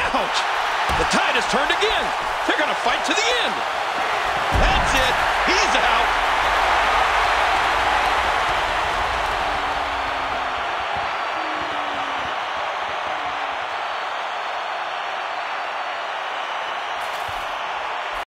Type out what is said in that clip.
Ouch! The tide has turned again. They're going to fight to the end.